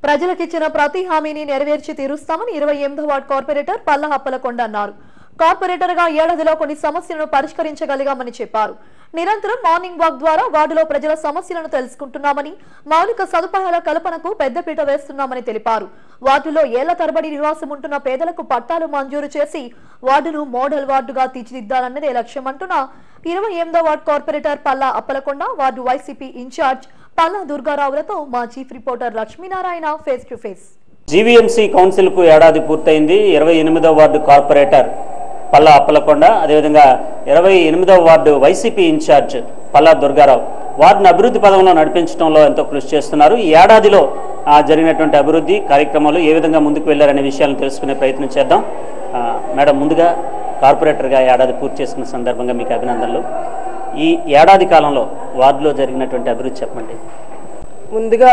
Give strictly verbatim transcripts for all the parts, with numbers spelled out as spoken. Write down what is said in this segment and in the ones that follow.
ప్రజలకు ఇచ్చిన ప్రతి హామీని నెరవేర్చి తీరుస్తామని ఇరవై ఎనిమిదో వార్డు కార్పొరేటర్ పల్లా అప్పలకొండ అన్నారు. కార్పొరేటర్ గా ఏడాదిలో కొన్ని సమస్యలను పరిష్కరించగలిగామని చెప్పారు. నిరంతరం మార్నింగ్ వాక్ ద్వారా వార్డులో ప్రజల సమస్యలను తెలుసుకుంటున్నామని, మౌలిక సదుపాయాల కల్పనకు పెద్దపీట వేస్తున్నామని తెలిపారు. వార్డులో ఏళ్ల తరబడి నివాసం ఉంటున్న పేదలకు పట్టాలు మంజూరు చేసి వార్డును మోడల్ వార్డుగా తీర్చిదిద్దాలన్నదే లక్ష్యమంటున్న ఇరవై ఎనిమిదో ward corporator Palla Appalakonda ward YCP incharge Palla దుర్గారావులతో మా chief reporter Lakshminarayana face to face. GVMC council కు ఏడాది పూర్తయింది. ఇరవై ఎనిమిదో వార్డు కార్పొరేటర్ పల్లా అప్పలకొండ, అదేవిధంగా ఇరవై ఎనిమిదవ ward YCP incharge Palla Durgarao వార్డును అభివృద్ధి పదంలో నడిపించడంలో ఎంతో కృషి చేస్తున్నారు. ఈ ఏడాదిలో జరిగినటువంటి అభివృద్ధి కార్యక్రమాలు ఏ విధంగా ముందుకు వెళ్లారనే విషయాలను తెలుసుకునే ప్రయత్నం చేద్దాం. మేడం, ముందుగా కార్పొరేటర్గా ఏడాది పూర్తి చేసుకున్న సందర్భంగా మీకు అభినందనలు. ఈ ఏడాది కాలంలో వార్డులో జరిగినటువంటి అభివృద్ధి చెప్పండి. ముందుగా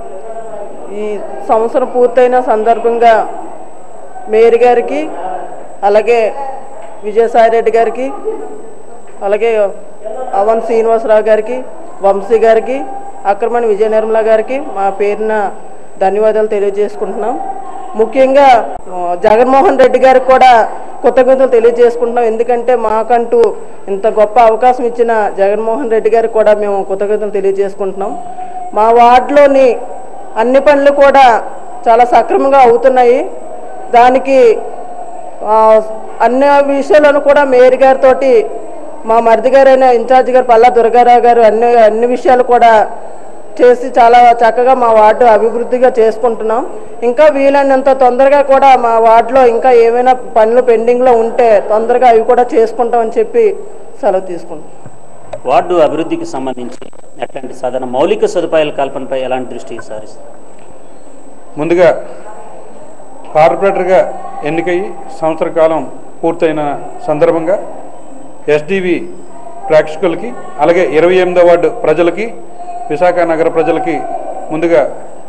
ఈ సంవత్సరం పూర్తయిన సందర్భంగా మేయర్ గారికి, అలాగే విజయసాయిరెడ్డి గారికి, అలాగే అవన్ శ్రీనివాసరావు గారికి, వంశీ గారికి, అక్రమణి విజయ నిర్మల గారికి మా పేరున ధన్యవాదాలు తెలియజేసుకుంటున్నాం. ముఖ్యంగా జగన్మోహన్ రెడ్డి గారికి కూడా కృతజ్ఞతలు తెలియజేసుకుంటున్నాం. ఎందుకంటే మాకంటూ ఇంత గొప్ప అవకాశం ఇచ్చిన జగన్మోహన్ రెడ్డి గారికి కూడా మేము కృతజ్ఞతలు తెలియజేసుకుంటున్నాం. మా వార్డులోని అన్ని పనులు కూడా చాలా సక్రమంగా అవుతున్నాయి. దానికి అన్ని విషయాలను కూడా మేయర్ గారితో మా మరిది గారైన ఇన్ఛార్జ్ గారు పల్లా దుర్గారావు గారు అన్ని అన్ని విషయాలు కూడా చేసి చాలా చక్కగా మా వార్డు అభివృద్ధిగా చేసుకుంటున్నాం. ఇంకా వీలైనంత తొందరగా కూడా మా వార్డులో ఇంకా ఏమైనా పనులు పెండింగ్లో ఉంటే తొందరగా అవి కూడా చేసుకుంటామని చెప్పి సెలవు తీసుకుంటాం. వార్డు అభివృద్ధికి సంబంధించి ఎట్లాంటి సాధారణ మౌలిక సదుపాయాల కల్పనపై ఎలాంటి దృష్టి సారిస్తారు? ముందుగా కార్పొరేటర్గా ఎన్నికయ్యి సంవత్సర కాలం పూర్తయిన సందర్భంగా ఎస్డివి ప్రేక్షకులకి, అలాగే ఇరవై ఎనిమిదో వార్డు ప్రజలకి, విశాఖ నగర ప్రజలకి ముందుగా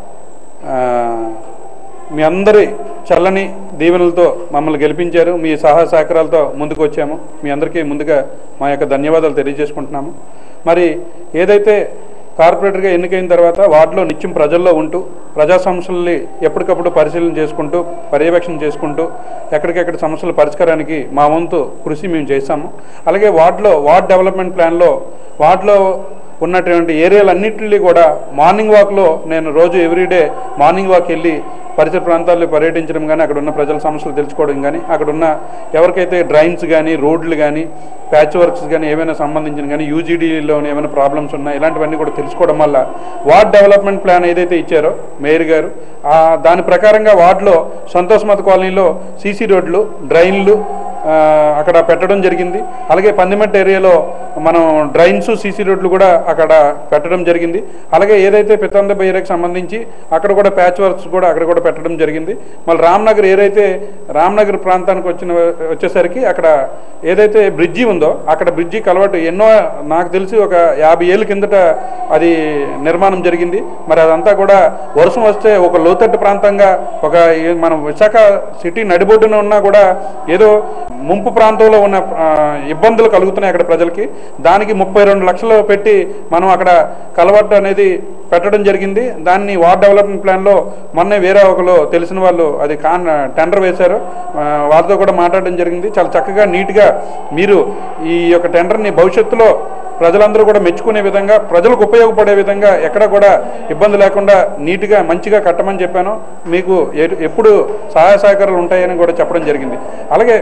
మీ అందరి చల్లని దీవెనలతో మమ్మల్ని గెలిపించారు. మీ సహాయ సహకారాలతో ముందుకు వచ్చాము. మీ అందరికీ ముందుగా మా యొక్క ధన్యవాదాలు తెలియజేసుకుంటున్నాము. మరి ఏదైతే కార్పొరేటర్గా ఎన్నికైన తర్వాత వార్డులో నిత్యం ప్రజల్లో ఉంటూ ప్రజా సమస్యల్ని ఎప్పటికప్పుడు పరిశీలన చేసుకుంటూ పర్యవేక్షణ చేసుకుంటూ ఎక్కడికెక్కడ సమస్యల పరిష్కారానికి మా వంతు కృషి మేము చేశాము. అలాగే వార్డులో వార్డ్ డెవలప్మెంట్ ప్లాన్లో వార్డులో ఉన్నటువంటి ఏరియాలన్నింటినీ కూడా మార్నింగ్ వాక్లో నేను రోజు ఎవ్రీడే మార్నింగ్ వాక్ వెళ్ళి పరిసర ప్రాంతాల్లో పర్యటించడం కానీ, అక్కడ ఉన్న ప్రజల సమస్యలు తెలుసుకోవడం కానీ, అక్కడ ఉన్న ఎవరికైతే డ్రైన్స్ కానీ, రోడ్లు కానీ, ప్యాచ్ వర్క్స్ కానీ ఏమైనా సంబంధించిన కానీ, యూజీడీలో ఏమైనా ప్రాబ్లమ్స్ ఉన్నా ఇలాంటివన్నీ కూడా తెలుసుకోవడం వల్ల వార్డ్ డెవలప్మెంట్ ప్లాన్ ఏదైతే ఇచ్చారో మేయర్ గారు దాని ప్రకారంగా వార్డులో సంతోషమత కాలనీలో సీసీ రోడ్లు, డ్రైన్లు అక్కడ పెట్టడం జరిగింది. అలాగే పందిమట్ట ఏరియాలో మనం డ్రైన్స్, సీసీ రోడ్లు కూడా అక్కడ పెట్టడం జరిగింది. అలాగే ఏదైతే పితంద ఏరియాకి సంబంధించి అక్కడ కూడా ప్యాచ్ వర్క్స్ కూడా అక్కడ కూడా పెట్టడం జరిగింది. మళ్ళీ రామ్నగర్ ఏదైతే రామ్నగర్ ప్రాంతానికి వచ్చిన వచ్చేసరికి అక్కడ ఏదైతే బ్రిడ్జి ఉందో అక్కడ బ్రిడ్జి కలవటు ఎన్నో నాకు తెలిసి ఒక యాభై ఏళ్ళ కిందట అది నిర్మాణం జరిగింది. మరి అదంతా కూడా వర్షం వస్తే ఒక లోతట్టు ప్రాంతంగా ఒక మనం విశాఖ సిటీ నడిబొడ్డున ఉన్నా కూడా ఏదో ముంపు ప్రాంతంలో ఉన్న ఇబ్బందులు కలుగుతున్నాయి అక్కడ ప్రజలకి. దానికి ముప్పై రెండు లక్షలు పెట్టి మనం అక్కడ కలవట్టు అనేది పెట్టడం జరిగింది. దాన్ని వార్డ్ డెవలప్మెంట్ ప్లాన్లో మొన్నే వేరే ఒకరు తెలిసిన వాళ్ళు అది కాన్ టెండర్ వేశారు. వారితో కూడా మాట్లాడడం జరిగింది. చాలా చక్కగా నీట్గా మీరు ఈ యొక్క టెండర్ని భవిష్యత్తులో ప్రజలందరూ కూడా మెచ్చుకునే విధంగా, ప్రజలకు ఉపయోగపడే విధంగా ఎక్కడ కూడా ఇబ్బంది లేకుండా నీట్గా మంచిగా కట్టమని చెప్పాను. మీకు ఎప్పుడు సహాయ సహకారాలు ఉంటాయని కూడా చెప్పడం జరిగింది. అలాగే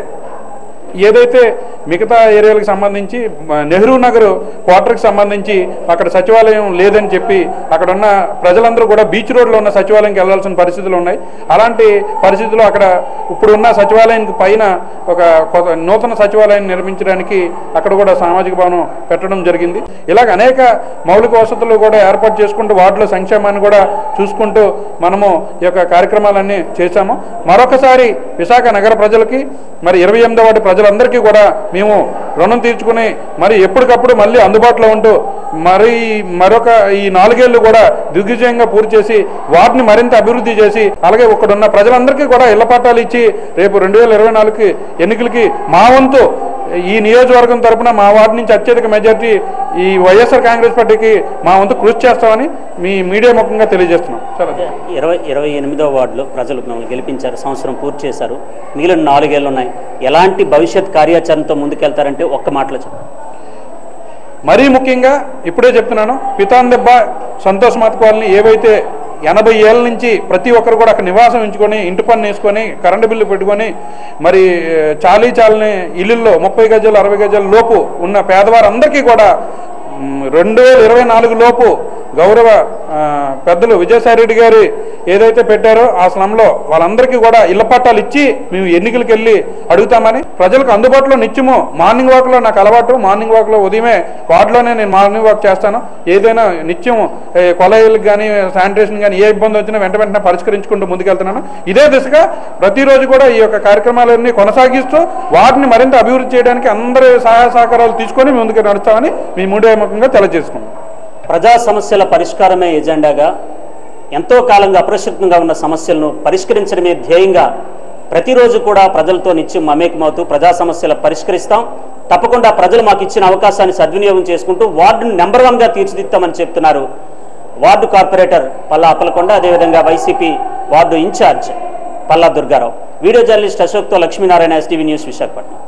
ఏదైతే మిగతా ఏరియాలకు సంబంధించి నెహ్రూ నగర్ క్వార్టర్కి సంబంధించి అక్కడ సచివాలయం లేదని చెప్పి అక్కడ ఉన్న ప్రజలందరూ కూడా బీచ్ రోడ్లో ఉన్న సచివాలయంకి వెళ్లాల్సిన పరిస్థితులు ఉన్నాయి. అలాంటి పరిస్థితుల్లో అక్కడ ఇప్పుడున్న సచివాలయానికి పైన ఒక నూతన సచివాలయం నిర్మించడానికి అక్కడ కూడా సామాజిక భవనం పెట్టడం జరిగింది. ఇలాగ అనేక మౌలిక వసతులు కూడా ఏర్పాటు చేసుకుంటూ వార్డులో సంక్షేమాన్ని కూడా చూసుకుంటూ మనము ఈ యొక్క కార్యక్రమాలన్నీ చేశాము. మరొకసారి విశాఖ నగర ప్రజలకి, మరి ఇరవై ఎనిమిదో వాటి ప్రజలందరికీ కూడా మేము రుణం తీర్చుకుని మరి ఎప్పటికప్పుడు మళ్ళీ అందుబాటులో ఉంటూ మరి మరొక ఈ నాలుగేళ్లు కూడా దిగ్విజయంగా పూర్తి చేసి వాటిని మరింత అభివృద్ధి చేసి, అలాగే ఇక్కడున్న ప్రజలందరికీ కూడా ఇళ్ల పట్టాలు ఇచ్చి రేపు రెండు వేల ఇరవై నాలుగుకి ఎన్నికలకి మా వంతు ఈ నియోజకవర్గం తరపున మా వార్డు నుంచి అత్యధిక మెజార్టీ ఈ వైఎస్ఆర్ కాంగ్రెస్ పార్టీకి మా వంతు కృషి చేస్తామని మీ మీడియా ముఖంగా తెలియజేస్తున్నాం. సరే, ఇరవై ఇరవై ఎనిమిదో వార్డులో ప్రజలు మిమ్మల్ని గెలిపించారు, సంవత్సరం పూర్తి చేశారు, మిగిలిన నాలుగేళ్ళు ఉన్నాయి. ఎలాంటి భవిష్యత్ కార్యాచరణతో ముందుకెళ్తారంటే ఒక్క మాటలో చెప్పండి. మరీ ముఖ్యంగా ఇప్పుడే చెప్తున్నాను, పితాన్ దెబ్బ సంతోష్ మాత కాలనీ ఏవైతే ఎనభై ఏళ్ళ నుంచి ప్రతి ఒక్కరు కూడా అక్కడ నివాసం ఉంచుకొని ఇంటి పన్ను వేసుకొని కరెంటు బిల్లు పెట్టుకొని మరి చాలీ చాలని ఇల్లుల్లో ముప్పై గజాలు అరవై గజాల లోపు ఉన్న పేదవారందరికీ కూడా రెండు వేల ఇరవై నాలుగు లోపు గౌరవ పెద్దలు విజయసాయిరెడ్డి గారు ఏదైతే పెట్టారో ఆ స్లంలో వాళ్ళందరికీ కూడా ఇళ్ల పట్టాలు ఇచ్చి మేము ఎన్నికలకు వెళ్ళి అడుగుతామని, ప్రజలకు అందుబాటులో నిత్యము మార్నింగ్ వాక్లో నాకు అలవాటు, మార్నింగ్ వాక్లో ఉదయమే వార్డులోనే నేను మార్నింగ్ వాక్ చేస్తాను. ఏదైనా నిత్యం కొలైలకు కానీ శానిటేషన్ కానీ ఏ ఇబ్బంది వచ్చినా వెంట వెంటనే పరిష్కరించుకుంటూ ముందుకెళ్తున్నాను. ఇదే దిశగా ప్రతిరోజు కూడా ఈ యొక్క కార్యక్రమాలన్నీ కొనసాగిస్తూ వాటిని మరింత అభివృద్ధి చేయడానికి అందరి సహాయ సహకారాలు తీసుకొని ముందుకు నడుస్తామని మీ మూడో ముఖంగా తెలియజేసుకున్నాం. ప్రజా సమస్యల పరిష్కారమే ఎజెండాగా ఎంతో కాలంగా అప్రస్తుతంగా ఉన్న సమస్యలను పరిష్కరించడమే ధ్యేయంగా ప్రతిరోజు కూడా ప్రజలతో నిత్యం మమేకమవుతూ ప్రజా సమస్యలు పరిష్కరిస్తాం. తప్పకుండా ప్రజలు మాకు ఇచ్చిన అవకాశాన్ని సద్వినియోగం చేసుకుంటూ వార్డును నెంబర్ వన్గా తీర్చిదిద్దామని చెప్తున్నారు వార్డు కార్పొరేటర్ పల్లా అప్పలకొండ, అదేవిధంగా YCP ward incharge Palla Durgarao. Video journalist అశోక్తో లక్ష్మీనారాయణ, ఎస్టీవీ న్యూస్, విశాఖపట్నం.